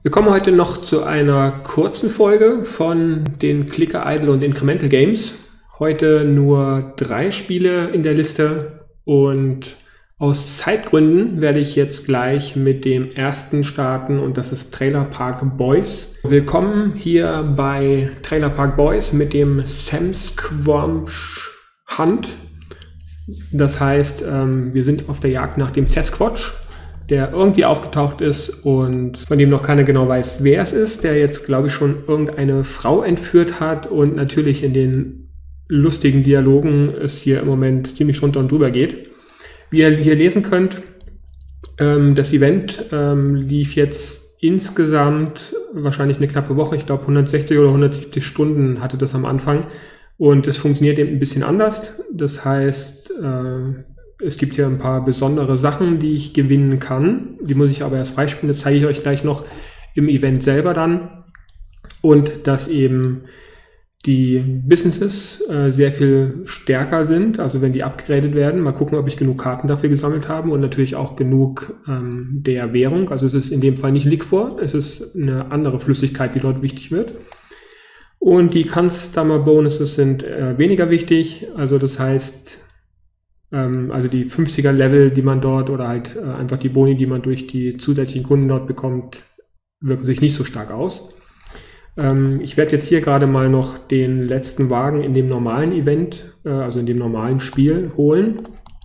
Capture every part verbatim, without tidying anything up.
Wir kommen heute noch zu einer kurzen Folge von den Clicker Idle und Incremental Games. Heute nur drei Spiele in der Liste und aus Zeitgründen werde ich jetzt gleich mit dem ersten starten und das ist Trailer Park Boys. Willkommen hier bei Trailer Park Boys mit dem Sasquatch Hunt. Das heißt, wir sind auf der Jagd nach dem Sasquatch, der irgendwie aufgetaucht ist und von dem noch keiner genau weiß, wer es ist, der jetzt, glaube ich, schon irgendeine Frau entführt hat und natürlich in den lustigen Dialogen es hier im Moment ziemlich drunter und drüber geht. Wie ihr hier lesen könnt, ähm, das Event ähm, lief jetzt insgesamt wahrscheinlich eine knappe Woche, ich glaube hundertsechzig oder hundertsiebzig Stunden hatte das am Anfang und es funktioniert eben ein bisschen anders. Das heißt, äh, es gibt hier ein paar besondere Sachen, die ich gewinnen kann. Die muss ich aber erst freispielen. Das zeige ich euch gleich noch im Event selber dann. Und dass eben die Businesses äh, sehr viel stärker sind. Also wenn die upgradet werden. Mal gucken, ob ich genug Karten dafür gesammelt habe. Und natürlich auch genug ähm, der Währung. Also es ist in dem Fall nicht Liquor. Es ist eine andere Flüssigkeit, die dort wichtig wird. Und die Customer Bonuses sind äh, weniger wichtig. Also das heißt... Also die fünfziger Level, die man dort oder halt äh, einfach die Boni, die man durch die zusätzlichen Kunden dort bekommt, wirken sich nicht so stark aus. Ähm, ich werde jetzt hier gerade mal noch den letzten Wagen in dem normalen Event, äh, also in dem normalen Spiel holen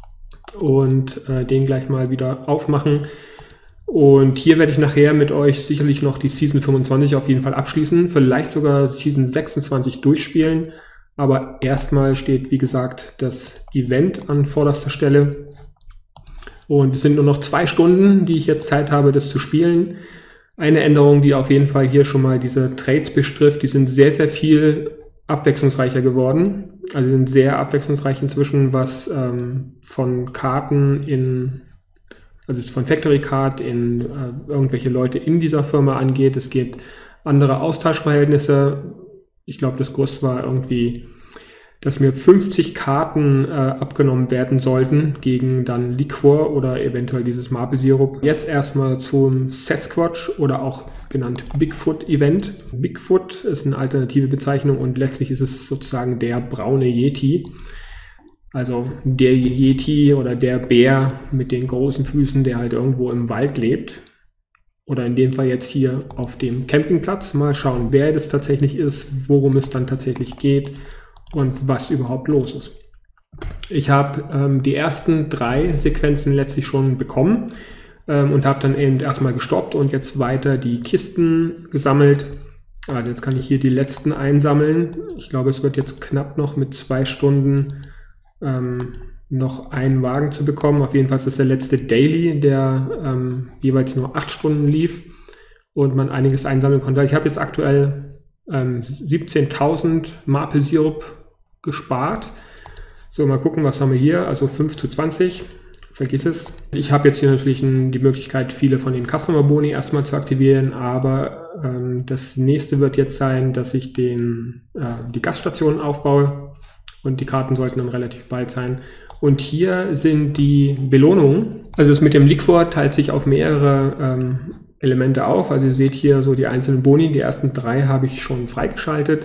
und äh, den gleich mal wieder aufmachen. Und hier werde ich nachher mit euch sicherlich noch die Season fünfundzwanzig auf jeden Fall abschließen, vielleicht sogar Season sechsundzwanzig durchspielen. Aber erstmal steht, wie gesagt, das Event an vorderster Stelle. Und es sind nur noch zwei Stunden, die ich jetzt Zeit habe, das zu spielen. Eine Änderung, die auf jeden Fall hier schon mal diese Trades betrifft, die sind sehr, sehr viel abwechslungsreicher geworden. Also sind sehr abwechslungsreich inzwischen, was ähm, von Karten in, also von Factory Card in äh, irgendwelche Leute in dieser Firma angeht. Es geht andere Austauschverhältnisse. Ich glaube, das Größte war irgendwie, dass mir fünfzig Karten äh, abgenommen werden sollten gegen dann Liquor oder eventuell dieses Maple Syrup. Jetzt erstmal zum Sasquatch oder auch genannt Bigfoot Event. Bigfoot ist eine alternative Bezeichnung und letztlich ist es sozusagen der braune Yeti. Also der Yeti oder der Bär mit den großen Füßen, der halt irgendwo im Wald lebt. Oder in dem Fall jetzt hier auf dem Campingplatz. Mal schauen, wer das tatsächlich ist, worum es dann tatsächlich geht und was überhaupt los ist. Ich habe ähm, die ersten drei Sequenzen letztlich schon bekommen ähm, und habe dann eben erstmal gestoppt und jetzt weiter die Kisten gesammelt. Also jetzt kann ich hier die letzten einsammeln. Ich glaube, es wird jetzt knapp noch mit zwei Stunden ähm, noch einen Wagen zu bekommen. Auf jeden Fall ist das der letzte Daily, der ähm, jeweils nur acht Stunden lief und man einiges einsammeln konnte. Ich habe jetzt aktuell ähm, siebzehntausend Maple Syrup gespart. So, mal gucken, was haben wir hier. Also fünf zu zwanzig. Vergiss es. Ich habe jetzt hier natürlich die Möglichkeit, viele von den Customer Boni erstmal zu aktivieren, aber ähm, das nächste wird jetzt sein, dass ich den, äh, die Gaststation aufbaue und die Karten sollten dann relativ bald sein. Und hier sind die Belohnungen. Also das mit dem Liquor teilt sich auf mehrere ähm, Elemente auf. Also ihr seht hier so die einzelnen Boni. Die ersten drei habe ich schon freigeschaltet.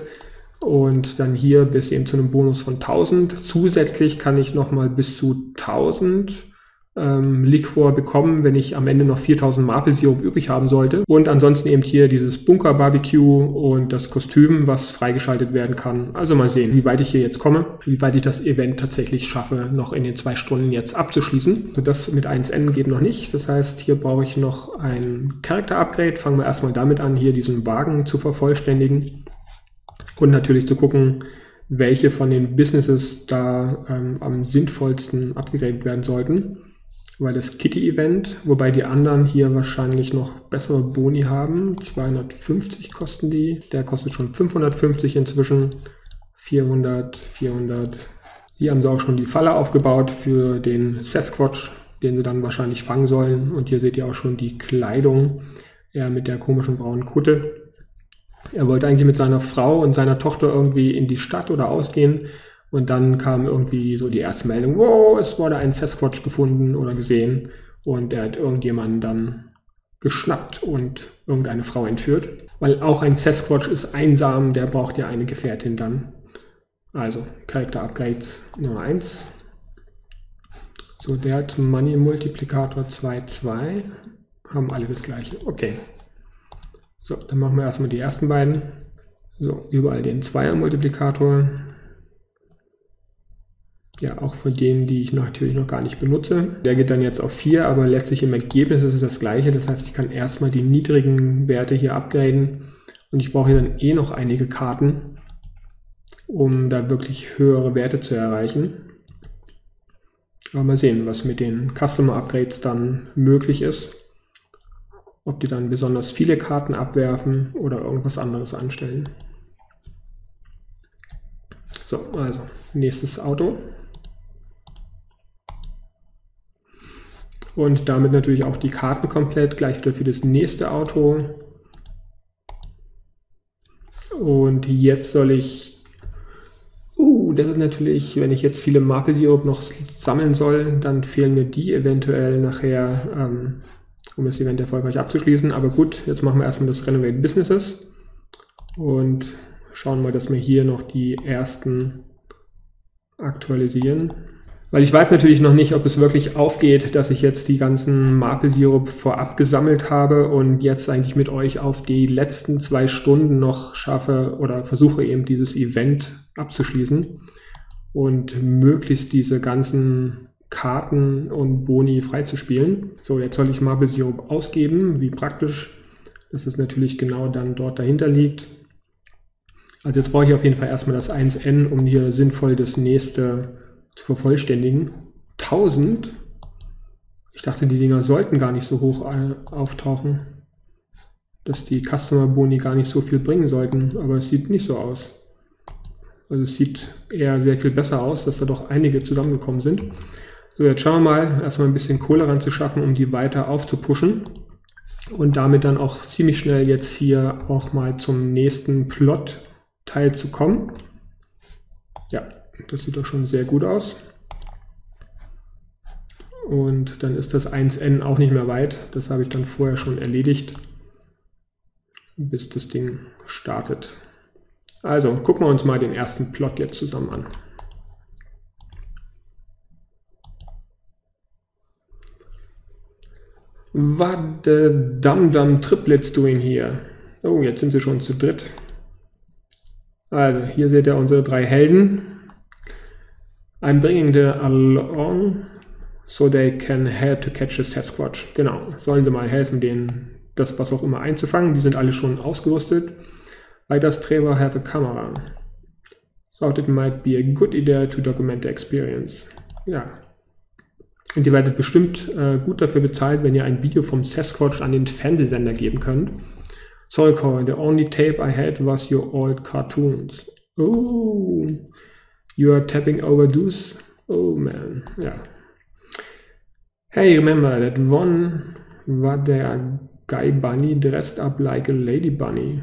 Und dann hier bis eben zu einem Bonus von tausend. Zusätzlich kann ich nochmal bis zu tausend ähm, Liquor bekommen, wenn ich am Ende noch viertausend Maple Syrup übrig haben sollte. Und ansonsten eben hier dieses Bunker Barbecue und das Kostüm, was freigeschaltet werden kann. Also mal sehen, wie weit ich hier jetzt komme, wie weit ich das Event tatsächlich schaffe, noch in den zwei Stunden jetzt abzuschließen. Also das mit eins N geht noch nicht. Das heißt, hier brauche ich noch ein Charakter-Upgrade. Fangen wir erstmal damit an, hier diesen Wagen zu vervollständigen. Und natürlich zu gucken, welche von den Businesses da ähm, am sinnvollsten abgegradet werden sollten. Weil das Kitty-Event, wobei die anderen hier wahrscheinlich noch bessere Boni haben. zweihundertfünfzig kosten die. Der kostet schon fünfhundertfünfzig inzwischen. vierhundert, vierhundert. Hier haben sie auch schon die Falle aufgebaut für den Sasquatch, den sie dann wahrscheinlich fangen sollen. Und hier seht ihr auch schon die Kleidung. Er mit der komischen braunen Kutte. Er wollte eigentlich mit seiner Frau und seiner Tochter irgendwie in die Stadt oder ausgehen. Und dann kam irgendwie so die erste Meldung, wow, es wurde ein Sasquatch gefunden oder gesehen. Und er hat irgendjemanden dann geschnappt und irgendeine Frau entführt. Weil auch ein Sasquatch ist einsam, der braucht ja eine Gefährtin dann. Also, Character Upgrades Nummer eins. So, der hat Money Multiplikator zwei, zwei. Haben alle das gleiche. Okay. So, dann machen wir erstmal die ersten beiden. So, überall den Zweier-Multiplikator. Ja, auch von denen, die ich natürlich noch gar nicht benutze. Der geht dann jetzt auf vier, aber letztlich im Ergebnis ist es das gleiche. Das heißt, ich kann erstmal die niedrigen Werte hier upgraden. Und ich brauche hier dann eh noch einige Karten, um da wirklich höhere Werte zu erreichen. Aber mal sehen, was mit den Customer Upgrades dann möglich ist. Ob die dann besonders viele Karten abwerfen oder irgendwas anderes anstellen. So, also nächstes Auto. Und damit natürlich auch die Karten komplett, gleich wieder für das nächste Auto. Und jetzt soll ich... Uh, das ist natürlich, wenn ich jetzt viele Maple Syrup noch sammeln soll, dann fehlen mir die eventuell nachher... Ähm, um das Event erfolgreich abzuschließen. Aber gut, jetzt machen wir erstmal das Renovate Businesses und schauen mal, dass wir hier noch die ersten aktualisieren. Weil ich weiß natürlich noch nicht, ob es wirklich aufgeht, dass ich jetzt die ganzen Maple Syrup vorab gesammelt habe und jetzt eigentlich mit euch auf die letzten zwei Stunden noch schaffe oder versuche eben dieses Event abzuschließen und möglichst diese ganzen Karten und Boni freizuspielen. So, jetzt soll ich Maple Syrup ausgeben. Wie praktisch, dass es natürlich genau dann dort dahinter liegt. Also jetzt brauche ich auf jeden Fall erstmal das eins N, um hier sinnvoll das nächste zu vervollständigen. tausend? Ich dachte, die Dinger sollten gar nicht so hoch auftauchen. Dass die Customer Boni gar nicht so viel bringen sollten, aber es sieht nicht so aus. Also es sieht eher sehr viel besser aus, dass da doch einige zusammengekommen sind. So, jetzt schauen wir mal, erstmal ein bisschen Kohle ranzuschaffen, um die weiter aufzupushen. Und damit dann auch ziemlich schnell jetzt hier auch mal zum nächsten Plot-Teil zu kommen. Ja, das sieht doch schon sehr gut aus. Und dann ist das eins N auch nicht mehr weit. Das habe ich dann vorher schon erledigt, bis das Ding startet. Also, gucken wir uns mal den ersten Plot jetzt zusammen an. What the Dum-Dum Triplets doing here? Oh, jetzt sind sie schon zu dritt. Also, hier seht ihr unsere drei Helden. I'm bringing the along so they can help to catch a Sasquatch. Genau, sollen sie mal helfen, denen das was auch immer einzufangen. Die sind alle schon ausgerüstet. I does Trevor have a camera? Thought it might be a good idea to document the experience. Ja. Und ihr werdet bestimmt äh, gut dafür bezahlt, wenn ihr ein Video vom Sasquatch an den Fernsehsender geben könnt. Sorry, Cole, the only tape I had was your old cartoons. Oh, you are tapping over those? Oh man, ja. Hey, remember that one war der guy bunny dressed up like a lady bunny.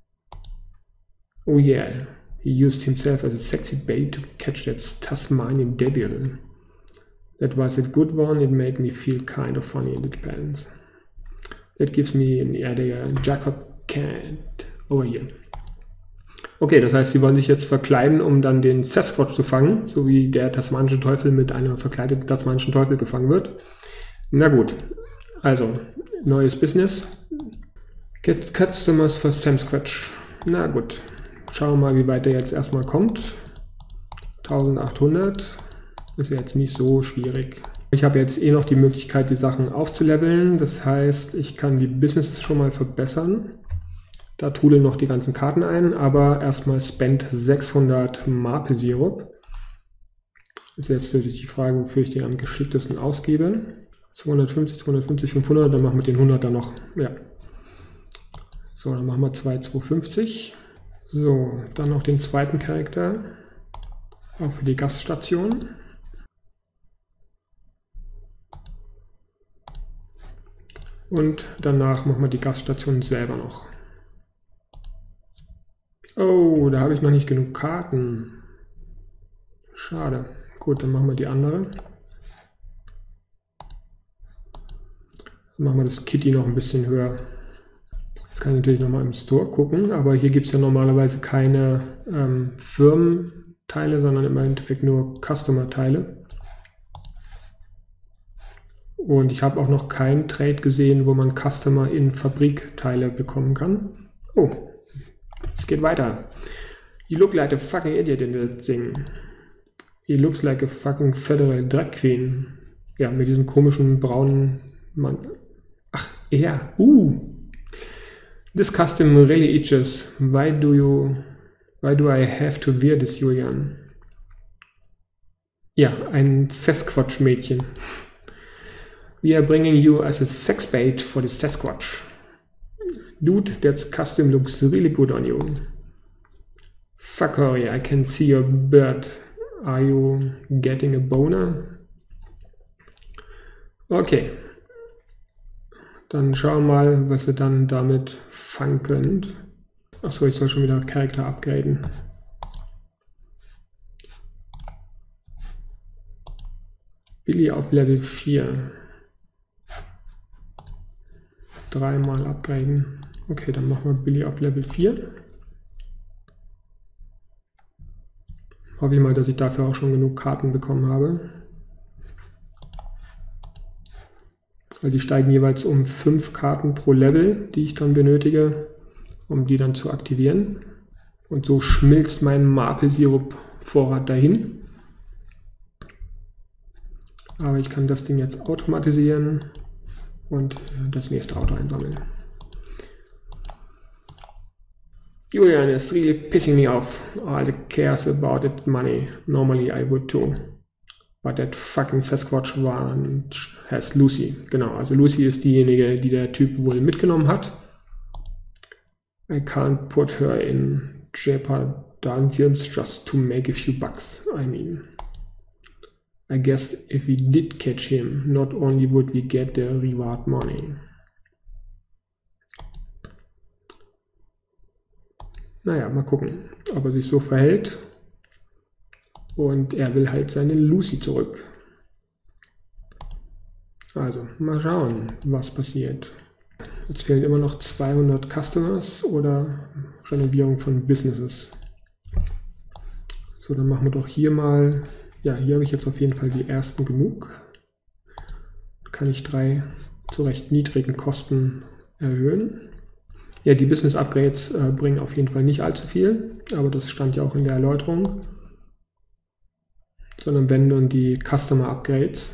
Oh yeah, he used himself as a sexy bait to catch that Tasmanian devil. That was a good one, it made me feel kind of funny in the pants. That gives me an idea, Jacob can't. Over here. Okay, das heißt, sie wollen sich jetzt verkleiden, um dann den Sasquatch zu fangen, so wie der tasmanische Teufel mit einem verkleideten tasmanischen Teufel gefangen wird. Na gut, also, neues Business. Get customers for Sasquatch. Na gut, schauen wir mal, wie weit der jetzt erstmal kommt. eintausendachthundert. Ist ja jetzt nicht so schwierig. Ich habe jetzt eh noch die Möglichkeit, die Sachen aufzuleveln. Das heißt, ich kann die Businesses schon mal verbessern. Da trudeln noch die ganzen Karten ein, aber erstmal spend sechshundert Maple Syrup. Das ist jetzt natürlich die Frage, wofür ich den am geschicktesten ausgebe. zweihundertfünfzig, zweihundertfünfzig, fünfhundert, dann machen wir den hundert dann noch. Ja. So, dann machen wir zwei zweihundertfünfzig. So, dann noch den zweiten Charakter. Auch für die Gaststation. Und danach machen wir die Gaststation selber noch. Oh, da habe ich noch nicht genug Karten. Schade. Gut, dann machen wir die andere. Machen wir das Kitty noch ein bisschen höher. Jetzt kann ich natürlich nochmal im Store gucken, aber hier gibt es ja normalerweise keine ähm, Firmenteile, sondern im Endeffekt nur Customer-Teile. Und ich habe auch noch keinen Trade gesehen, wo man Customer in Fabrikteile bekommen kann. Oh, es geht weiter. You look like a fucking idiot in that thing. He looks like a fucking federal drag queen. Ja, mit diesem komischen braunen Mann. Ach, er. Uh. This custom really itches. Why do you, why do I have to wear this, Julian? Ja, ein Sasquatch-Mädchen. We are bringing you as a sex bait for the Sasquatch. Dude, that costume looks really good on you. Fuck Cory, I can see your bird. Are you getting a boner? Okay. Dann schauen wir mal, was ihr dann damit fangen könnt. Achso, ich soll schon wieder Charakter upgraden. Billy auf Level vier. Dreimal upgraden. Okay, dann machen wir Billy auf Level vier. Hoffe ich mal, dass ich dafür auch schon genug Karten bekommen habe. Weil die steigen jeweils um fünf Karten pro Level, die ich dann benötige, um die dann zu aktivieren. Und so schmilzt mein Maple-Sirup-Vorrat dahin. Aber ich kann das Ding jetzt automatisieren und das nächste Auto einsammeln. Julian is really pissing me off. All the cares about it money. Normally I would too. But that fucking Sasquatch Ranch has Lucy. Genau, also Lucy ist diejenige, die der Typ wohl mitgenommen hat. I can't put her in jeopardations just to make a few bucks. I mean, I guess if we did catch him, not only would we get the reward money. Naja, mal gucken, ob er sich so verhält. Und er will halt seine Lucy zurück. Also, mal schauen, was passiert. Jetzt fehlen immer noch zweihundert Customers oder Renovierung von Businesses. So, dann machen wir doch hier mal, ja, hier habe ich jetzt auf jeden Fall die ersten genug. Kann ich drei zu recht niedrigen Kosten erhöhen. Ja, die Business Upgrades äh, bringen auf jeden Fall nicht allzu viel, aber das stand ja auch in der Erläuterung. Sondern wenn dann die Customer Upgrades.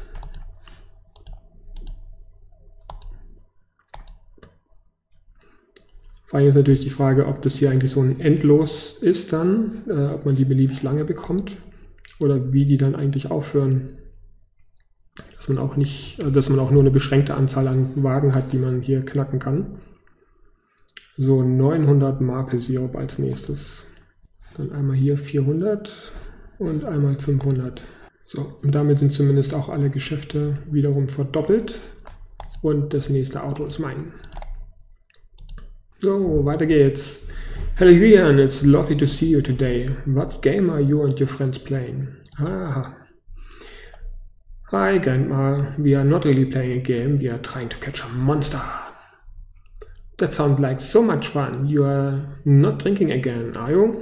Vor allem ist natürlich die Frage, ob das hier eigentlich so ein Endlos ist dann, äh, ob man die beliebig lange bekommt oder wie die dann eigentlich aufhören. Dass man auch nicht, äh, dass man auch nur eine beschränkte Anzahl an Wagen hat, die man hier knacken kann. So, neunhundert Maple Sirup als nächstes. Dann einmal hier vierhundert und einmal fünfhundert. So, und damit sind zumindest auch alle Geschäfte wiederum verdoppelt. Und das nächste Auto ist mein. So, weiter geht's. Hello Julian, it's lovely to see you today. What game are you and your friends playing? Aha. Hi Grandma, we are not really playing a game, we are trying to catch a monster. That sounds like so much fun. You are not drinking again, are you?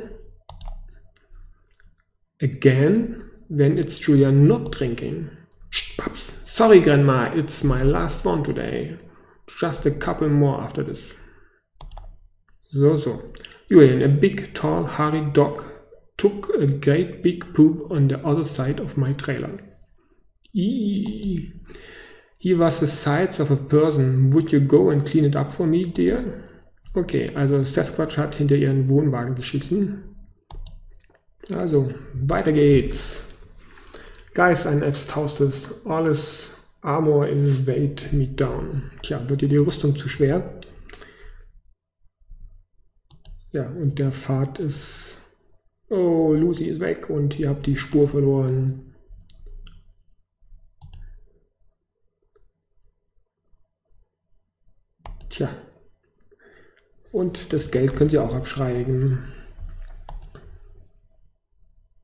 Again? When it's Julian not drinking. Shh, pups. Sorry, Grandma, it's my last one today. Just a couple more after this. So, so. Julian, a big, tall, hairy dog took a great big poop on the other side of my trailer. Eee. He was the size of a person. Would you go and clean it up for me, dear? Okay, also Sasquatch hat hinter ihren Wohnwagen geschissen. Also, weiter geht's. Guys, ein Abstaustes. Alles Armor in Weight me down. Tja, wird dir die Rüstung zu schwer? Ja, und der Pfad ist... Oh, Lucy ist weg und ihr habt die Spur verloren. Tja. Und das Geld könnt ihr auch abschreiben.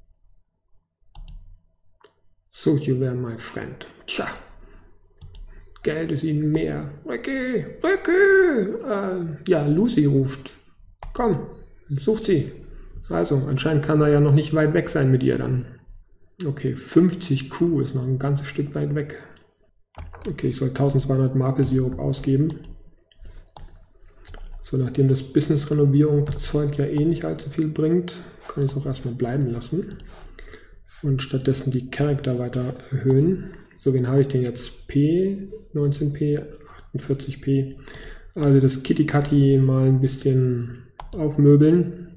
So, you were my friend. Tja. Geld ist ihnen mehr. Ricky, Ricky! Äh, ja, Lucy ruft. Komm, sucht sie. Also, anscheinend kann er ja noch nicht weit weg sein mit ihr dann. Okay, fünfzig Q ist noch ein ganzes Stück weit weg. Okay, ich soll eintausendzweihundert Maple Sirup ausgeben. So, nachdem das Business-Renovierung-Zeug ja eh nicht allzu viel bringt, kann ich es auch erstmal bleiben lassen. Und stattdessen die Charakter weiter erhöhen. So, wen habe ich denn jetzt? P, neunzehn P, achtundvierzig P. Also das Kitty Catty mal ein bisschen aufmöbeln.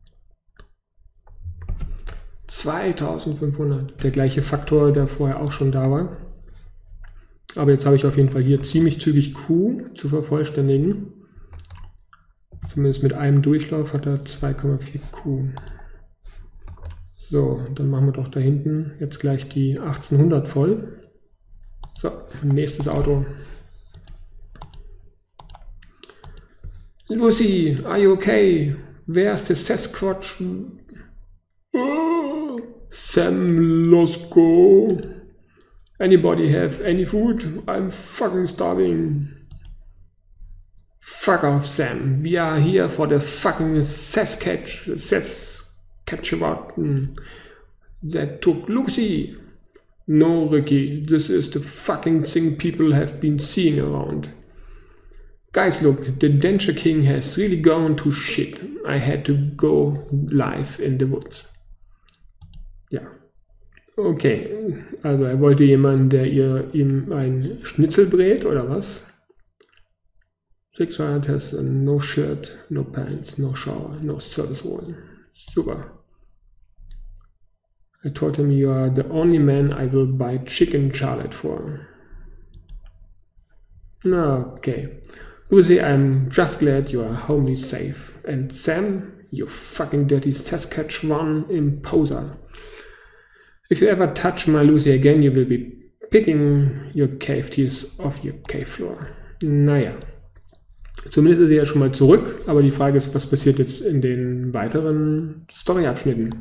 zweitausendfünfhundert, der gleiche Faktor, der vorher auch schon da war. Aber jetzt habe ich auf jeden Fall hier ziemlich zügig Q zu vervollständigen. Zumindest mit einem Durchlauf hat er zwei Komma vier Q. So, dann machen wir doch da hinten jetzt gleich die achtzehnhundert voll. So, nächstes Auto. Lucy, are you okay? Where's the Sasquatch? Oh, Sam, let's go. Anybody have any food? I'm fucking starving. Fuck off, Sam. We are here for the fucking Sasquatch. Saskatchewan that took Lucy. No, Ricky, this is the fucking thing people have been seeing around. Guys, look, the Denture King has really gone to shit. I had to go live in the woods. Ja. Okay, also er wollte jemanden, der ihr ihm ein Schnitzel brät, oder was? Six Giant has no shirt, no pants, no shower, no service role. Super. I told him you are the only man I will buy chicken Charlotte for. Okay. Lucy, I'm just glad you are homely safe. And Sam, you fucking dirty Saskatchewan imposer. If you ever touch my Lucy again, you will be picking your cave teeth off your cave floor. Naja. Zumindest ist sie ja schon mal zurück, aber die Frage ist, was passiert jetzt in den weiteren Story-Abschnitten?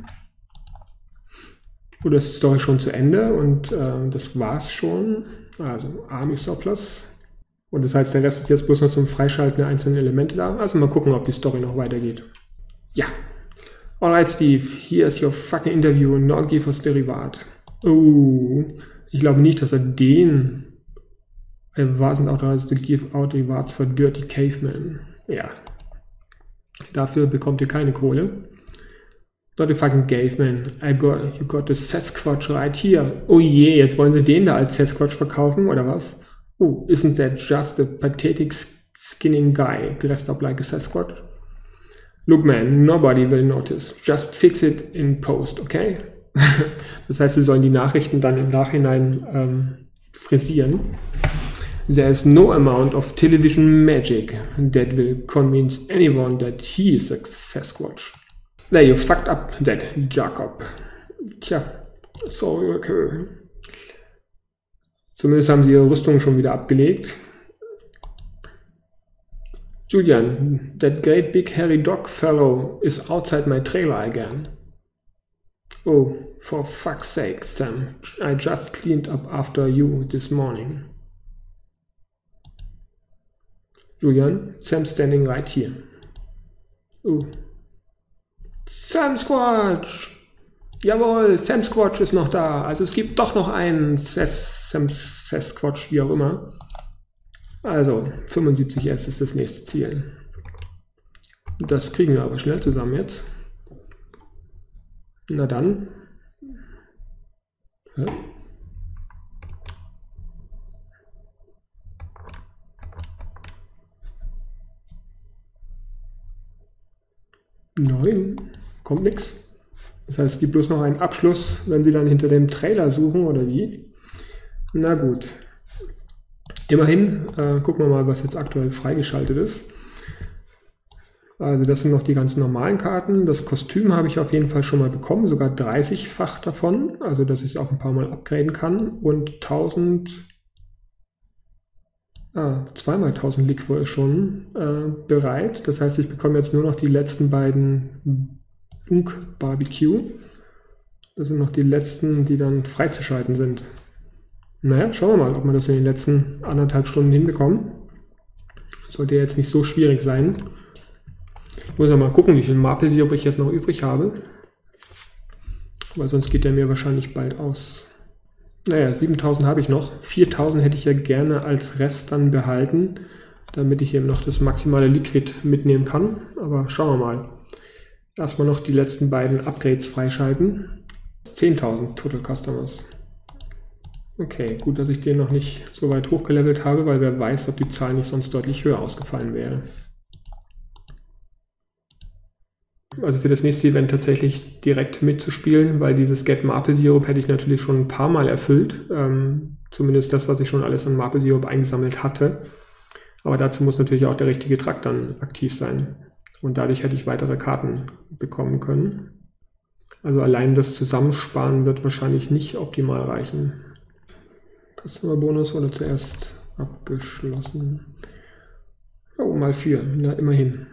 Oder ist die Story schon zu Ende und äh, das war's schon? Also Army Surplus. Und das heißt, der Rest ist jetzt bloß noch zum Freischalten der einzelnen Elemente da. Also mal gucken, ob die Story noch weitergeht. Ja. Alright, Steve, here's your fucking interview. Now give us the reward. Oh, ich glaube nicht, dass er den wasn't authorized to give out rewards for dirty cavemen. Ja. Dafür bekommt ihr keine Kohle. Dirty fucking caveman. I got, you got the Sasquatch right here. Oh je, jetzt wollen sie den da als Sasquatch verkaufen, oder was? Oh, isn't that just a pathetic skinning guy dressed up like a Sasquatch? Look man, nobody will notice. Just fix it in post, okay? Das heißt, sie sollen die Nachrichten dann im Nachhinein ähm, frisieren. There is no amount of television magic that will convince anyone that he is a Sasquatch. There, you fucked up that, Jacob. Tja, sorry, okay. Zumindest haben sie ihre Rüstung schon wieder abgelegt. Julian, that great big hairy dog fellow is outside my trailer again. Oh, for fuck's sake, Sam. I just cleaned up after you this morning. Julian, Sam standing right here. Oh. Sam Squatch! Jawohl, Sam Squatch ist noch da. Also es gibt doch noch einen Sas Sam Sasquatch, wie auch immer. Also, fünfundsiebzig S ist das nächste Ziel. Das kriegen wir aber schnell zusammen jetzt. Na dann. Ja. Nein, kommt nichts. Das heißt, es gibt bloß noch einen Abschluss, wenn Sie dann hinter dem Trailer suchen, oder wie? Na gut. Immerhin, äh, gucken wir mal, was jetzt aktuell freigeschaltet ist. Also das sind noch die ganzen normalen Karten. Das Kostüm habe ich auf jeden Fall schon mal bekommen, sogar dreißig-fach davon, also dass ich es auch ein paar Mal upgraden kann. Und tausend, ah, zweimal tausend Liquor ist schon äh, bereit. Das heißt, ich bekomme jetzt nur noch die letzten beiden Bunk Barbecue. Das sind noch die letzten, die dann freizuschalten sind. Naja, schauen wir mal, ob wir das in den letzten anderthalb Stunden hinbekommen. Sollte ja jetzt nicht so schwierig sein. Ich muss ja mal gucken, wie viel Maple-Sirup ich jetzt noch übrig habe. Weil sonst geht der mir wahrscheinlich bald aus. Naja, siebentausend habe ich noch. viertausend hätte ich ja gerne als Rest dann behalten, damit ich eben noch das maximale Liquid mitnehmen kann. Aber schauen wir mal. Erstmal noch die letzten beiden Upgrades freischalten. zehntausend Total Customers. Okay, gut, dass ich den noch nicht so weit hochgelevelt habe, weil wer weiß, ob die Zahl nicht sonst deutlich höher ausgefallen wäre. Also für das nächste Event tatsächlich direkt mitzuspielen, weil dieses Get Maple Sirup hätte ich natürlich schon ein paar Mal erfüllt. Ähm, zumindest das, was ich schon alles an Maple Sirup eingesammelt hatte. Aber dazu muss natürlich auch der richtige Trakt dann aktiv sein. Und dadurch hätte ich weitere Karten bekommen können. Also allein das Zusammensparen wird wahrscheinlich nicht optimal reichen. Customer Bonus oder zuerst abgeschlossen. Oh, mal vier, na immerhin.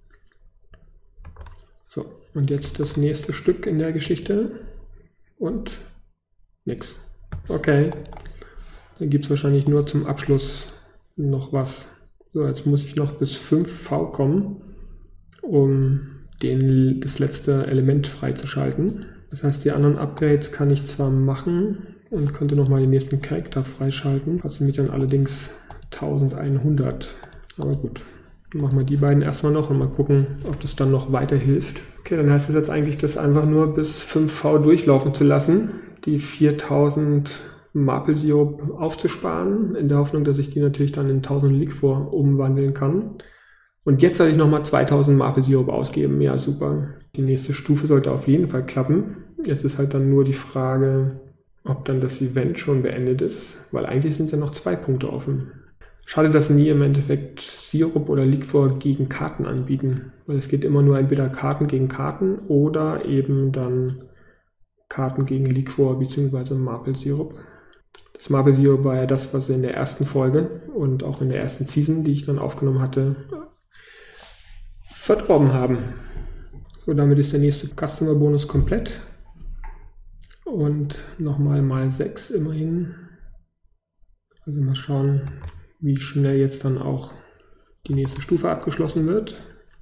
So, und jetzt das nächste Stück in der Geschichte. Und nix. Okay. Dann gibt es wahrscheinlich nur zum Abschluss noch was. So, jetzt muss ich noch bis fünf V kommen, um den, das letzte Element freizuschalten. Das heißt, die anderen Upgrades kann ich zwar machen und könnte nochmal den nächsten Charakter freischalten. Kostet mich dann allerdings eintausendeinhundert. Aber gut. Machen wir die beiden erstmal noch und mal gucken, ob das dann noch weiterhilft. Okay, dann heißt es jetzt eigentlich, das einfach nur bis fünf V durchlaufen zu lassen, die viertausend Maple Sirup aufzusparen, in der Hoffnung, dass ich die natürlich dann in tausend Liquor umwandeln kann. Und jetzt soll ich nochmal zweitausend Maple Sirup ausgeben. Ja, super. Die nächste Stufe sollte auf jeden Fall klappen. Jetzt ist halt dann nur die Frage, ob dann das Event schon beendet ist, weil eigentlich sind ja noch zwei Punkte offen. Schade, dass nie im Endeffekt Sirup oder Liquor gegen Karten anbieten, weil es geht immer nur entweder Karten gegen Karten oder eben dann Karten gegen Liquor bzw. Maple Sirup. Das Maple Sirup war ja das, was in der ersten Folge und auch in der ersten Season, die ich dann aufgenommen hatte, verdorben haben. So, damit ist der nächste Customer Bonus komplett. Und nochmal mal sechs immerhin. Also mal schauen, wie schnell jetzt dann auch die nächste Stufe abgeschlossen wird.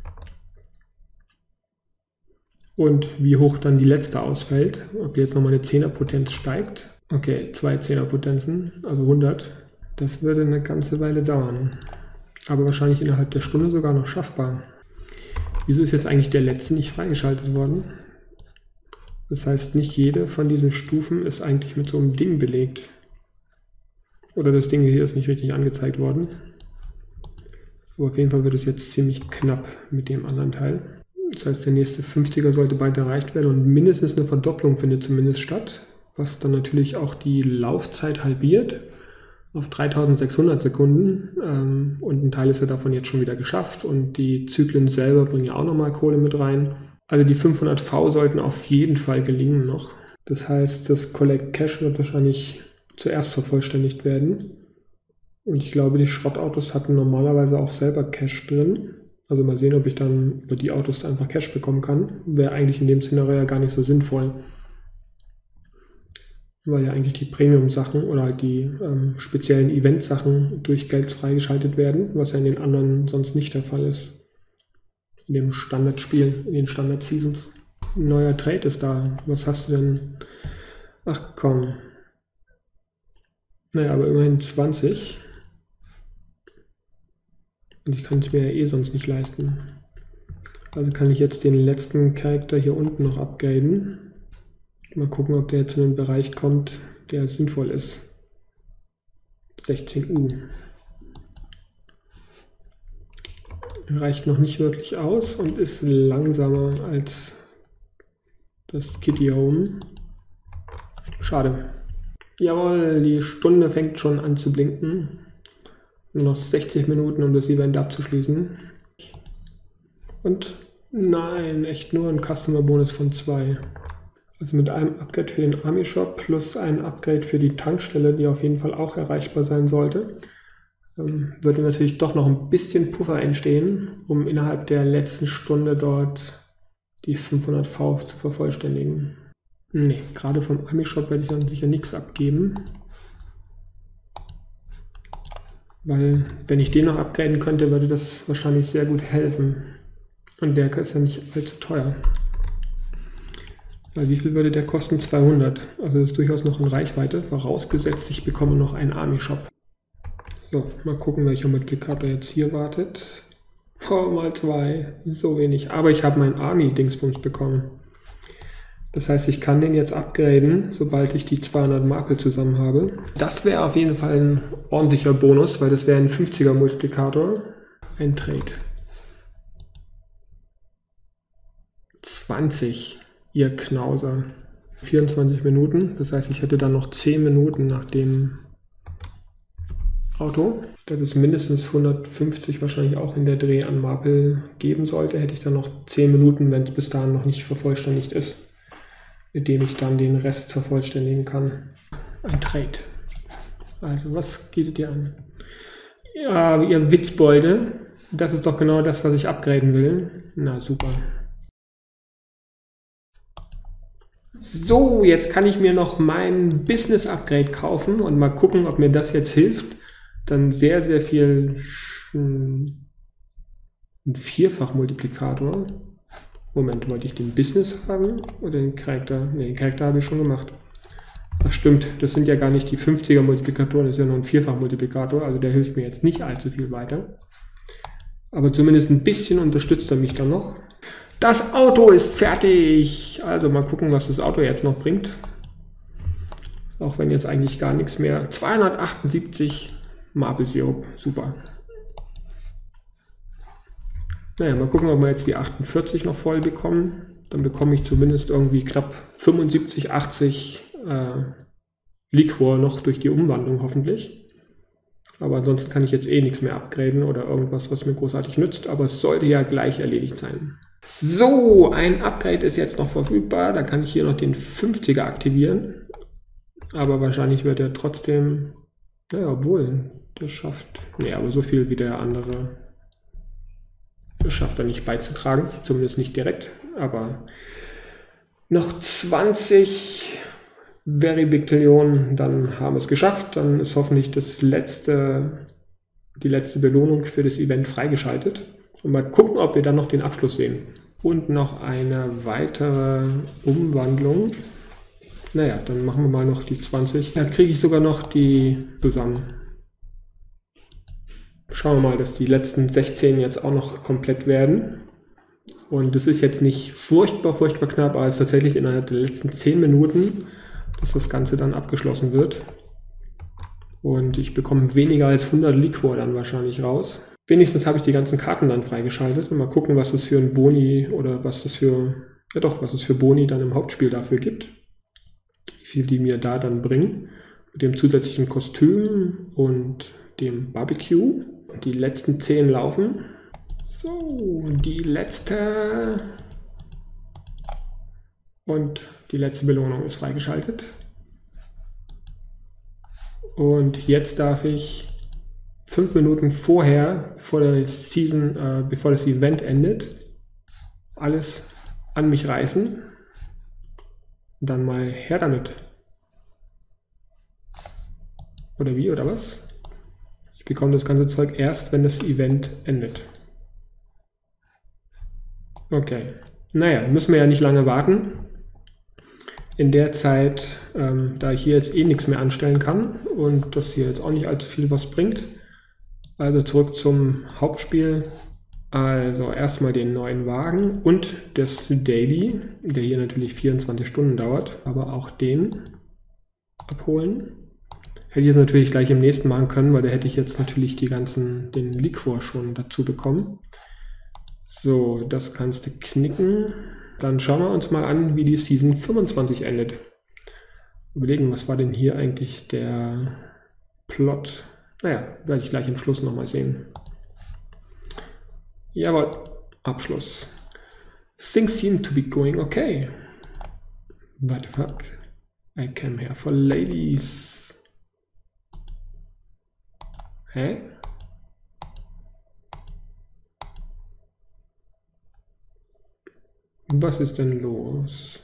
Und wie hoch dann die letzte ausfällt. Ob jetzt nochmal eine Zehner-Potenz steigt. Okay, zwei Zehner-Potenzen, also hundert. Das würde eine ganze Weile dauern. Aber wahrscheinlich innerhalb der Stunde sogar noch schaffbar. Wieso ist jetzt eigentlich der letzte nicht freigeschaltet worden? Das heißt, nicht jede von diesen Stufen ist eigentlich mit so einem Ding belegt. Oder das Ding hier ist nicht richtig angezeigt worden. Aber auf jeden Fall wird es jetzt ziemlich knapp mit dem anderen Teil. Das heißt, der nächste fünfziger sollte bald erreicht werden und mindestens eine Verdopplung findet zumindest statt. Was dann natürlich auch die Laufzeit halbiert auf dreitausendsechshundert Sekunden. Ähm, und ein Teil ist ja davon jetzt schon wieder geschafft. Und die Zyklen selber bringen ja auch nochmal Kohle mit rein. Also die fünfhundert V sollten auf jeden Fall gelingen noch. Das heißt, das Collect Cash wird wahrscheinlich zuerst vervollständigt werden. Und ich glaube, die Schrottautos hatten normalerweise auch selber Cash drin. Also mal sehen, ob ich dann über die Autos einfach Cash bekommen kann. Wäre eigentlich in dem Szenario ja gar nicht so sinnvoll. Weil ja eigentlich die Premium-Sachen oder halt die ähm, speziellen Event-Sachen durch Geld freigeschaltet werden, was ja in den anderen sonst nicht der Fall ist. In dem Standardspiel, in den Standard-Seasons. Ein neuer Trade ist da. Was hast du denn? Ach komm. Naja, aber immerhin zwanzig. Und ich kann es mir ja eh sonst nicht leisten. Also kann ich jetzt den letzten Charakter hier unten noch upgraden. Mal gucken, ob der jetzt in einen Bereich kommt, der sinnvoll ist. sechzehn U. Reicht noch nicht wirklich aus und ist langsamer als das Kitty Home. Schade. Jawohl, die Stunde fängt schon an zu blinken. Nur noch sechzig Minuten, um das Event abzuschließen. Und nein, echt nur ein Customer Bonus von zwei. Also mit einem Upgrade für den Army Shop plus ein Upgrade für die Tankstelle, die auf jeden Fall auch erreichbar sein sollte, ähm, würde natürlich doch noch ein bisschen Puffer entstehen, um innerhalb der letzten Stunde dort die fünfhundert V zu vervollständigen. Ne, gerade vom Army Shop werde ich dann sicher nichts abgeben. Weil, wenn ich den noch upgraden könnte, würde das wahrscheinlich sehr gut helfen. Und der ist ja nicht allzu teuer. Weil wie viel würde der kosten? zweihundert. Also das ist durchaus noch in Reichweite, vorausgesetzt ich bekomme noch einen Army Shop. So, mal gucken, welcher Multiplikator jetzt hier wartet. Oh, mal zwei, so wenig. Aber ich habe meinen Army-Dingsbums bekommen. Das heißt, ich kann den jetzt upgraden, sobald ich die zweihundert Markel zusammen habe. Das wäre auf jeden Fall ein ordentlicher Bonus, weil das wäre ein fünfziger Multiplikator. Ein Trade. zwanzig. Ihr Knauser. vierundzwanzig Minuten, das heißt, ich hätte dann noch zehn Minuten nach dem Auto, das es mindestens hundertfünfzig wahrscheinlich auch in der Dreh an Marple geben sollte, hätte ich dann noch zehn Minuten, wenn es bis dahin noch nicht vervollständigt ist, mit dem ich dann den Rest vervollständigen kann. Ein Trade. Also, was geht dir an? Ja, ihr Witzbolde, das ist doch genau das, was ich upgraden will. Na, super. So, jetzt kann ich mir noch mein Business Upgrade kaufen und mal gucken, ob mir das jetzt hilft. Dann sehr, sehr viel ein Vierfach-Multiplikator. Moment, wollte ich den Business haben oder den Charakter? Ne, den Charakter habe ich schon gemacht. Ach stimmt, das sind ja gar nicht die fünfziger Multiplikatoren, das ist ja nur ein Vierfach-Multiplikator, also der hilft mir jetzt nicht allzu viel weiter. Aber zumindest ein bisschen unterstützt er mich dann noch. Das Auto ist fertig! Also mal gucken, was das Auto jetzt noch bringt. Auch wenn jetzt eigentlich gar nichts mehr. zweihundertachtundsiebzig Maple Sirup, super. Naja, mal gucken, ob wir jetzt die achtundvierzig noch voll bekommen. Dann bekomme ich zumindest irgendwie knapp fünfundsiebzig, achtzig äh, Liquor noch durch die Umwandlung hoffentlich. Aber ansonsten kann ich jetzt eh nichts mehr upgraden oder irgendwas, was mir großartig nützt. Aber es sollte ja gleich erledigt sein. So, ein Upgrade ist jetzt noch verfügbar. Da kann ich hier noch den fünfziger aktivieren. Aber wahrscheinlich wird er trotzdem, naja, obwohl, der schafft, nee, aber so viel wie der andere, das schafft er nicht beizutragen. Zumindest nicht direkt, aber noch zwanzig Very Big Tillionen, dann haben wir es geschafft. Dann ist hoffentlich das letzte, die letzte Belohnung für das Event freigeschaltet. Und mal gucken, ob wir dann noch den Abschluss sehen. Und noch eine weitere Umwandlung. Naja, dann machen wir mal noch die zwanzig. Da kriege ich sogar noch die zusammen. Schauen wir mal, dass die letzten sechzehn jetzt auch noch komplett werden. Und das ist jetzt nicht furchtbar, furchtbar knapp, aber es ist tatsächlich innerhalb der letzten zehn Minuten, dass das Ganze dann abgeschlossen wird. Und ich bekomme weniger als hundert Liquor dann wahrscheinlich raus. Wenigstens habe ich die ganzen Karten dann freigeschaltet und mal gucken, was das für ein Boni oder was das für, ja doch, was es für Boni dann im Hauptspiel dafür gibt. Wie viel die mir da dann bringen. Mit dem zusätzlichen Kostüm und dem Barbecue. Und die letzten zehn laufen. So, die letzte. Und die letzte Belohnung ist freigeschaltet. Und jetzt darf ich fünf Minuten vorher, bevor der Season, äh, bevor das Event endet, alles an mich reißen. Und dann mal her damit. Oder wie, oder was? Ich bekomme das ganze Zeug erst, wenn das Event endet. Okay. Naja, müssen wir ja nicht lange warten. In der Zeit, ähm, da ich hier jetzt eh nichts mehr anstellen kann und das hier jetzt auch nicht allzu viel was bringt, also zurück zum Hauptspiel. Also erstmal den neuen Wagen und das Daily, der hier natürlich vierundzwanzig Stunden dauert, aber auch den abholen. Hätte ich jetzt natürlich gleich im nächsten machen können, weil da hätte ich jetzt natürlich die ganzen, den Liquor schon dazu bekommen. So, das kannst du knicken. Dann schauen wir uns mal an, wie die Season fünfundzwanzig endet. Überlegen, was war denn hier eigentlich der Plot? Naja, werde ich gleich im Schluss nochmal sehen. Jawohl, Abschluss. Things seem to be going okay. What the fuck? I came here for ladies. Hä? Was ist denn los?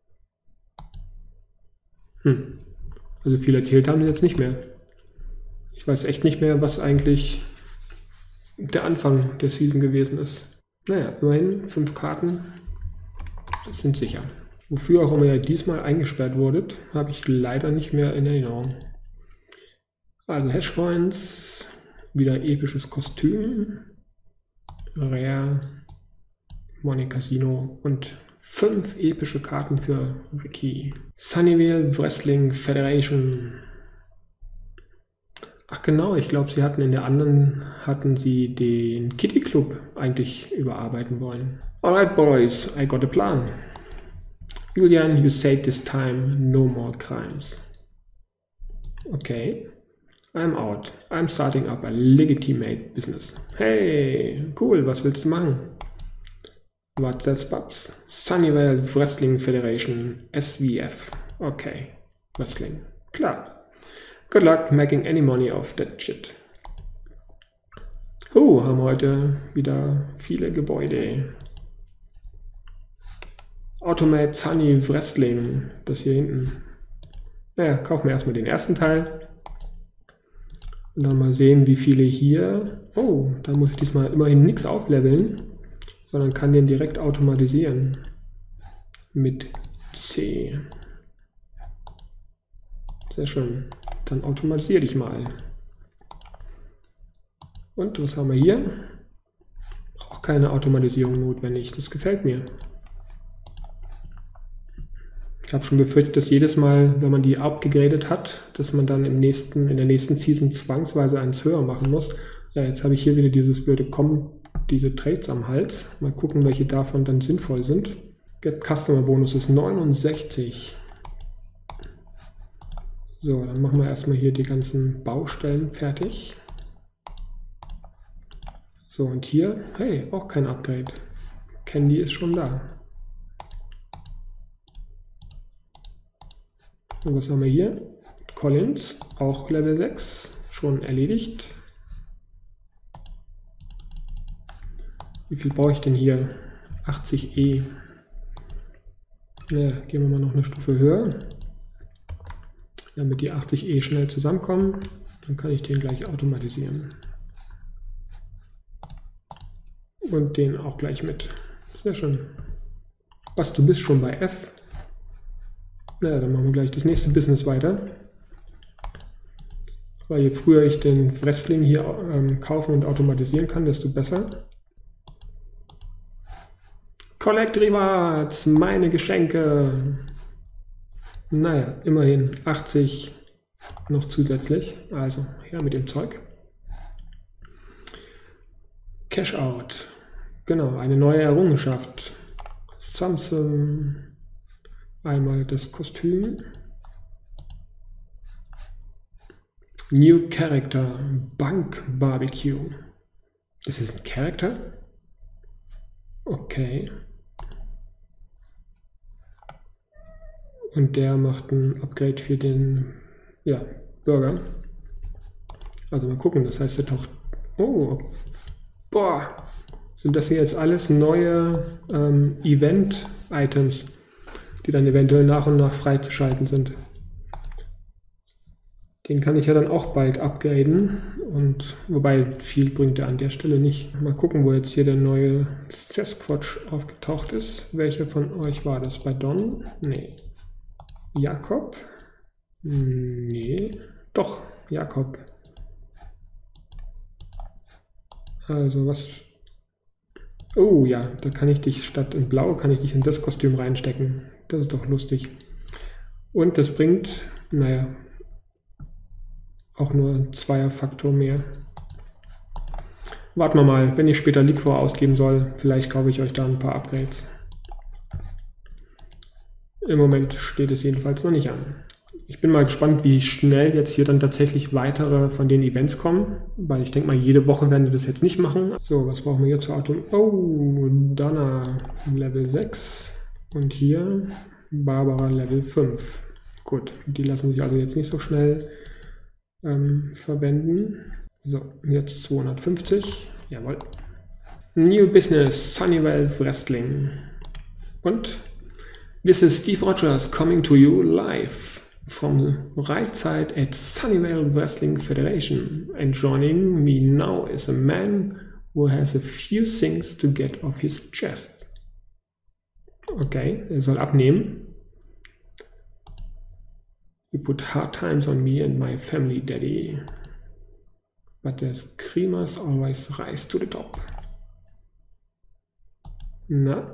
Hm. Also viel erzählt haben sie jetzt nicht mehr. Ich weiß echt nicht mehr, was eigentlich der Anfang der Season gewesen ist. Naja, immerhin fünf Karten sind sicher. Wofür auch immer ihr diesmal eingesperrt wurdet, habe ich leider nicht mehr in Erinnerung. Also Hashcoins, wieder episches Kostüm, Rare, Money Casino und fünf epische Karten für Ricky. Sunnyvale Wrestling Federation. Ach genau, ich glaube, sie hatten in der anderen, hatten sie den Kitty Club eigentlich überarbeiten wollen. Alright boys, I got a plan. Julian, you said this time no more crimes. Okay, I'm out. I'm starting up a legitimate business. Hey, cool, was willst du machen? What's that, Bubs? Sunnyvale Wrestling Federation, S V F. Okay, Wrestling. Klar. Good luck making any money off that shit. Oh, haben heute wieder viele Gebäude. Automate Sunny Wrestling, das hier hinten. Naja, kaufen wir erstmal den ersten Teil. Und dann mal sehen, wie viele hier. Oh, da muss ich diesmal immerhin nichts aufleveln, sondern kann den direkt automatisieren. Mit C. Sehr schön. Dann automatisiere ich mal. Und was haben wir hier? Auch keine Automatisierung notwendig. Das gefällt mir. Ich habe schon befürchtet, dass jedes Mal, wenn man die abgegradet hat, dass man dann im nächsten, in der nächsten Season zwangsweise eins höher machen muss. Ja, jetzt habe ich hier wieder dieses blöde Kommen, diese Trades am Hals. Mal gucken, welche davon dann sinnvoll sind. Get Customer Bonus ist neunundsechzig. So, dann machen wir erstmal hier die ganzen Baustellen fertig. So, und hier, hey, auch kein Upgrade. Candy ist schon da. Und was haben wir hier? Collins, auch Level sechs, schon erledigt. Wie viel brauche ich denn hier? achtzig E. Ja, gehen wir mal noch eine Stufe höher. Damit die achtzig E schnell zusammenkommen, dann kann ich den gleich automatisieren. Und den auch gleich mit. Sehr schön. Was, du bist schon bei F? Na ja, dann machen wir gleich das nächste Business weiter. Weil je früher ich den Wrestling hier ähm, kaufen und automatisieren kann, desto besser. Collect Rewards, meine Geschenke. Naja, immerhin achtzig noch zusätzlich. Also her mit dem Zeug. Cash Out. Genau, eine neue Errungenschaft. Samsung. Einmal das Kostüm. New Character. Bank Barbecue. Ist es ein Charakter? Okay. Und der macht ein Upgrade für den ja, Burger. Also mal gucken, das heißt, der taucht... Oh, boah, sind das hier jetzt alles neue ähm, Event-Items, die dann eventuell nach und nach freizuschalten sind. Den kann ich ja dann auch bald upgraden. Und wobei viel bringt er an der Stelle nicht. Mal gucken, wo jetzt hier der neue Sasquatch aufgetaucht ist. Welcher von euch war das? Bei Don? Nee. Jakob? Nee. Doch, Jakob. Also was... Oh ja, da kann ich dich statt in Blau, kann ich dich in das Kostüm reinstecken. Das ist doch lustig. Und das bringt, naja, auch nur ein Zweierfaktor mehr. Warten wir mal, wenn ich später Liquor ausgeben soll, vielleicht kaufe ich euch da ein paar Upgrades. Im Moment steht es jedenfalls noch nicht an. Ich bin mal gespannt, wie schnell jetzt hier dann tatsächlich weitere von den Events kommen, weil ich denke mal, jede Woche werden sie das jetzt nicht machen. So, was brauchen wir hier zur Auto? Oh, Donna Level sechs und hier Barbara Level fünf. Gut, die lassen sich also jetzt nicht so schnell ähm, verwenden. So, jetzt zweihundertfünfzig. Jawohl. New Business, Sunnyvale Wrestling. Und this is Steve Rogers coming to you live. from the right side at Sunnyvale Wrestling Federation, and joining me now is a man who has a few things to get off his chest. Okay, er soll abnehmen. You put hard times on me and my family, Daddy. But the screamers always rise to the top. Na?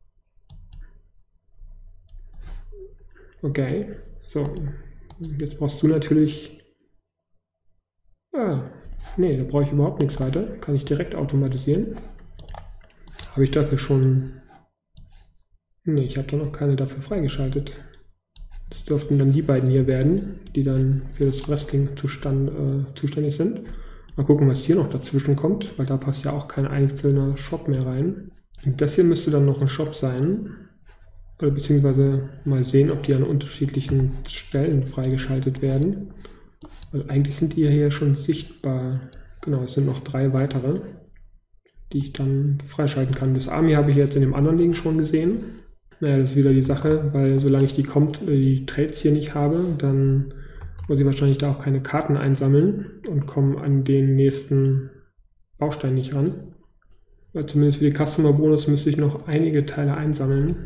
Okay, so. Jetzt brauchst du natürlich... Ah, nee, da brauche ich überhaupt nichts weiter. Kann ich direkt automatisieren. Habe ich dafür schon... Nee, ich habe da noch keine dafür freigeschaltet. Das dürften dann die beiden hier werden, die dann für das Wrestling zustand, äh, zuständig sind. Mal gucken, was hier noch dazwischen kommt, weil da passt ja auch kein einzelner Shop mehr rein. Und das hier müsste dann noch ein Shop sein. Oder beziehungsweise mal sehen, ob die an unterschiedlichen Stellen freigeschaltet werden. Weil eigentlich sind die hier schon sichtbar. Genau, es sind noch drei weitere, die ich dann freischalten kann. Das Army habe ich jetzt in dem anderen Ding schon gesehen. Naja, das ist wieder die Sache, weil solange ich die, kommt, die Trades hier nicht habe, dann muss ich wahrscheinlich da auch keine Karten einsammeln und komme an den nächsten Baustein nicht ran. Weil zumindest für die Customer Bonus müsste ich noch einige Teile einsammeln,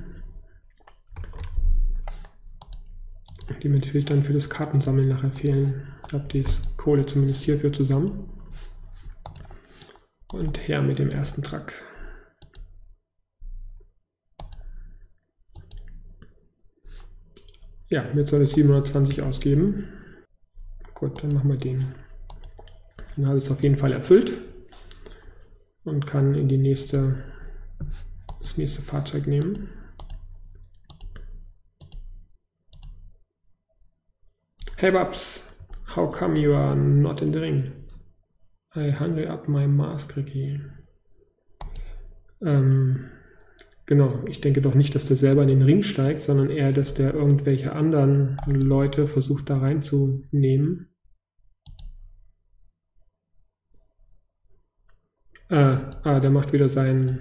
die mir natürlich dann für das Kartensammeln nachher fehlen. Ich habe die Kohle zumindest hierfür zusammen. Und her mit dem ersten Truck. Ja, jetzt soll es siebenhundertzwanzig ausgeben. Gut, dann machen wir den. Dann habe ich es auf jeden Fall erfüllt und kann in die nächste, das nächste Fahrzeug nehmen. Hey Babs, how come you are not in the ring? I hungry up my mask, Ricky. Ähm, genau, ich denke doch nicht, dass der selber in den Ring steigt, sondern eher, dass der irgendwelche anderen Leute versucht da reinzunehmen. Ah, ah, der macht wieder seinen...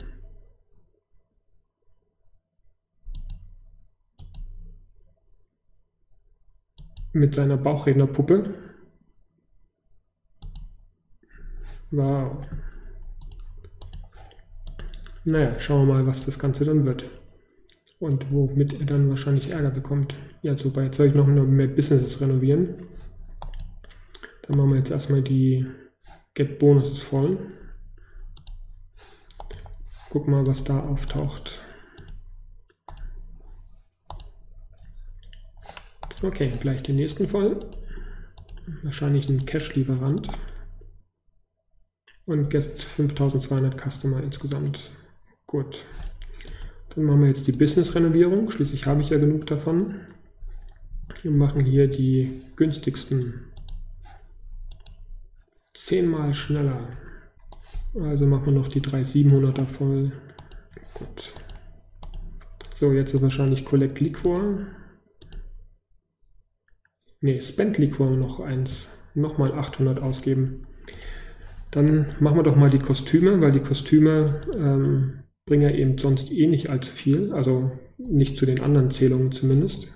mit seiner Bauchrednerpuppe. Wow. Naja, schauen wir mal, was das Ganze dann wird. Und womit er dann wahrscheinlich Ärger bekommt. Ja, super, jetzt soll ich noch mehr Businesses renovieren. Dann machen wir jetzt erstmal die Get Bonuses voll. Guck mal, was da auftaucht. Okay, gleich den nächsten voll. Wahrscheinlich ein Cash-Lieferant. Und jetzt fünftausendzweihundert Customer insgesamt. Gut. Dann machen wir jetzt die Business-Renovierung. Schließlich habe ich ja genug davon. Wir machen hier die günstigsten. Zehnmal schneller. Also machen wir noch die drei siebenhunderter voll. Gut. So, jetzt ist wahrscheinlich Collect Liquor. Ne, Spend Liquor noch eins. Nochmal achthundert ausgeben. Dann machen wir doch mal die Kostüme, weil die Kostüme ähm, bringen ja eben sonst eh nicht allzu viel. Also nicht zu den anderen Zählungen zumindest.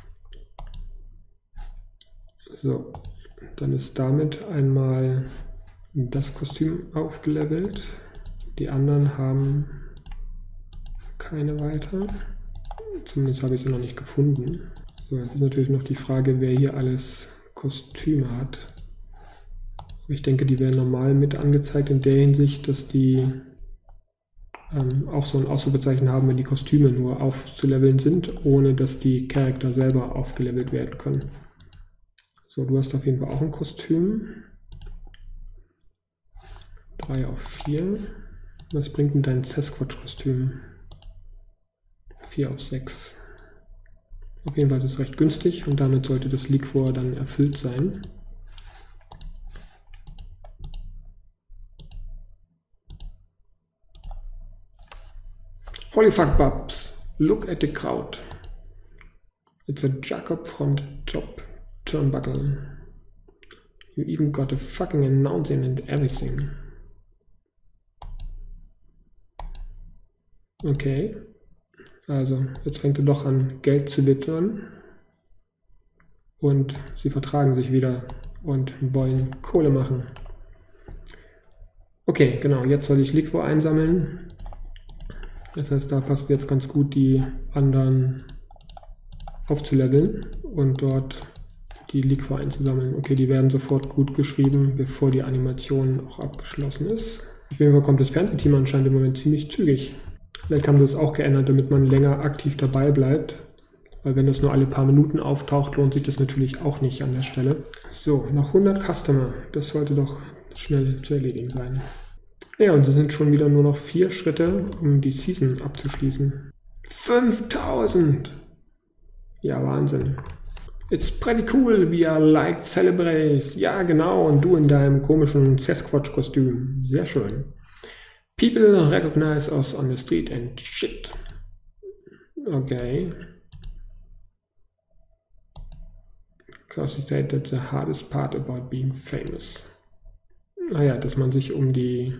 So, dann ist damit einmal das Kostüm aufgelevelt. Die anderen haben keine weiter. Zumindest habe ich sie noch nicht gefunden. So, jetzt ist natürlich noch die Frage, wer hier alles Kostüme hat. Ich denke, die werden normal mit angezeigt in der Hinsicht, dass die ähm, auch so ein Ausrufezeichen haben, wenn die Kostüme nur aufzuleveln sind, ohne dass die Charakter selber aufgelevelt werden können. So, du hast auf jeden Fall auch ein Kostüm. drei auf vier. Was bringt denn dein Sasquatch-Kostüm? vier auf sechs. Auf jeden Fall ist es recht günstig und damit sollte das Liquor dann erfüllt sein. Holy fuck, Babs, look at the crowd. It's a Jacob from the top turnbuckle. You even got a fucking announcing and everything. Okay. Also, jetzt fängt er doch an, Geld zu wittern. und sie vertragen sich wieder und wollen Kohle machen. Okay, genau, jetzt soll ich Liquor einsammeln. Das heißt, da passt jetzt ganz gut, die anderen aufzuleveln und dort die Liquor einzusammeln. Okay, die werden sofort gut geschrieben, bevor die Animation auch abgeschlossen ist. Auf jeden Fall kommt das Fernsehteam anscheinend im Moment ziemlich zügig. Vielleicht haben sie es auch geändert, damit man länger aktiv dabei bleibt. Weil wenn das nur alle paar Minuten auftaucht, lohnt sich das natürlich auch nicht an der Stelle. So, noch hundert Customer. Das sollte doch schnell zu erledigen sein. Ja, und es sind schon wieder nur noch vier Schritte, um die Season abzuschließen. fünftausend! Ja, Wahnsinn. It's pretty cool, we are like celebrates. Ja, genau, und du in deinem komischen Sasquatch-Kostüm. Sehr schön. People recognize us on the street and shit. Okay. Because he said that's the hardest part about being famous. Naja, dass man sich um die...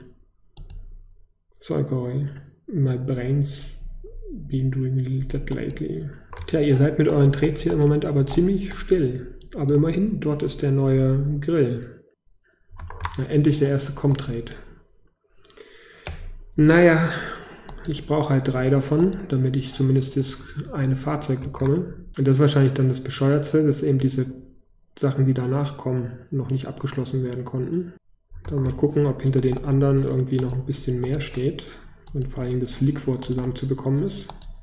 Sorry, my brain's been doing that lately. Tja, ihr seid mit euren Trades hier im Moment aber ziemlich still. Aber immerhin, dort ist der neue Grill. Na, endlich der erste Com-Trade. Naja, ich brauche halt drei davon, damit ich zumindest das eine Fahrzeug bekomme. Und das ist wahrscheinlich dann das Bescheuertste, dass eben diese Sachen, die danach kommen, noch nicht abgeschlossen werden konnten. Dann mal gucken, ob hinter den anderen irgendwie noch ein bisschen mehr steht und vor allem das Liquor zusammenzubekommen ist.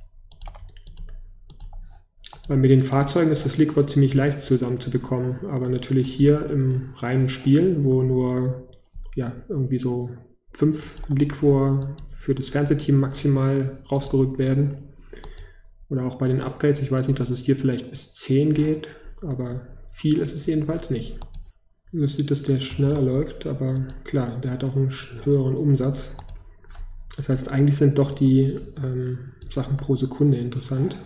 Weil mit den Fahrzeugen ist das Liquor ziemlich leicht zusammenzubekommen, aber natürlich hier im reinen Spiel, wo nur ja, irgendwie so fünf Liquor für das Fernsehteam maximal rausgerückt werden. Oder auch bei den Upgrades, ich weiß nicht, dass es hier vielleicht bis zehn geht, aber viel ist es jedenfalls nicht. Das sieht, dass der schneller läuft, aber klar, der hat auch einen höheren Umsatz. Das heißt, eigentlich sind doch die ähm, Sachen pro Sekunde interessant.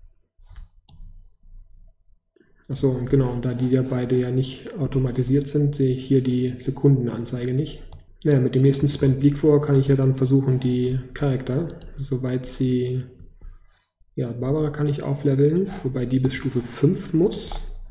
Achso, und genau, da die ja beide ja nicht automatisiert sind, sehe ich hier die Sekundenanzeige nicht. Naja, mit dem nächsten Spend Liquor kann ich ja dann versuchen, die Charakter, soweit sie... Ja, Barbara kann ich aufleveln, wobei die bis Stufe fünf muss.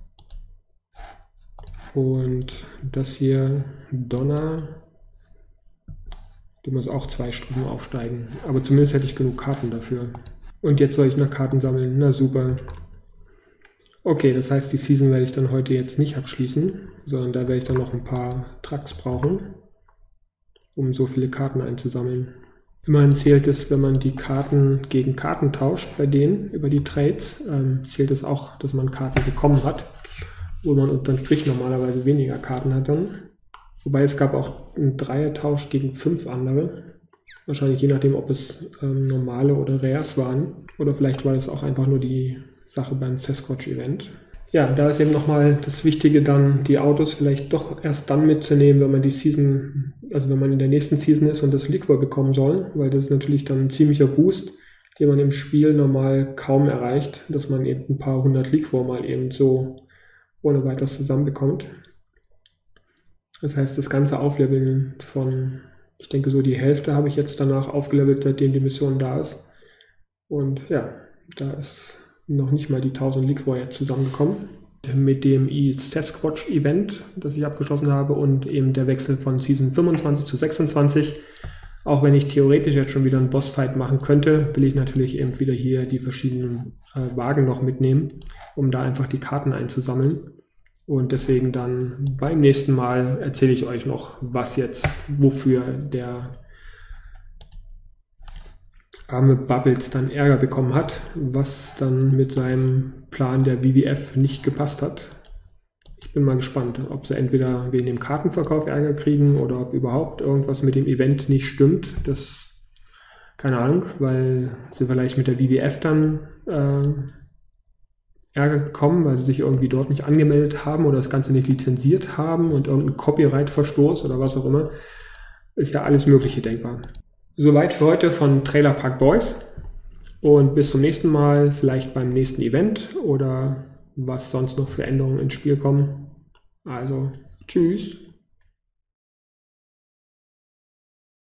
Und das hier, Donna, die muss auch zwei Stufen aufsteigen. Aber zumindest hätte ich genug Karten dafür. Und jetzt soll ich noch Karten sammeln, na super. Okay, das heißt, die Season werde ich dann heute jetzt nicht abschließen, sondern da werde ich dann noch ein paar Trucks brauchen, um so viele Karten einzusammeln. Immerhin zählt es, wenn man die Karten gegen Karten tauscht bei denen über die Trades, ähm, zählt es auch, dass man Karten bekommen hat, wo man unterm Strich normalerweise weniger Karten hat dann. Wobei es gab auch einen Dreiertausch gegen fünf andere. Wahrscheinlich je nachdem, ob es ähm, normale oder Rares waren. Oder vielleicht war das auch einfach nur die Sache beim Sasquatch-Event. Ja, da ist eben nochmal das Wichtige dann, die Autos vielleicht doch erst dann mitzunehmen, wenn man die Season, also wenn man in der nächsten Season ist und das Liquor bekommen soll, weil das ist natürlich dann ein ziemlicher Boost, den man im Spiel normal kaum erreicht, dass man eben ein paar hundert Liquor mal eben so ohne weiteres zusammenbekommt. Das heißt, das ganze Aufleveln von, ich denke so die Hälfte habe ich jetzt danach aufgelevelt, seitdem die Mission da ist. Und ja, da ist noch nicht mal die tausend Liquor jetzt zusammengekommen. Mit dem Sasquatch-Event, das ich abgeschlossen habe, und eben der Wechsel von Season fünfundzwanzig zu sechsundzwanzig. Auch wenn ich theoretisch jetzt schon wieder einen Bossfight machen könnte, will ich natürlich eben wieder hier die verschiedenen äh, Wagen noch mitnehmen, um da einfach die Karten einzusammeln. Und deswegen dann beim nächsten Mal erzähle ich euch noch, was jetzt, wofür der arme Bubbles dann Ärger bekommen hat, was dann mit seinem Plan der W W F nicht gepasst hat. Ich bin mal gespannt, ob sie entweder wegen dem Kartenverkauf Ärger kriegen oder ob überhaupt irgendwas mit dem Event nicht stimmt. Das, keine Ahnung, weil sie vielleicht mit der W W F dann äh, Ärger bekommen, weil sie sich irgendwie dort nicht angemeldet haben oder das Ganze nicht lizenziert haben und irgendein Copyright-Verstoß oder was auch immer. Ist ja alles Mögliche denkbar. Soweit für heute von Trailer Park Boys und bis zum nächsten Mal, vielleicht beim nächsten Event oder was sonst noch für Änderungen ins Spiel kommen. Also, tschüss!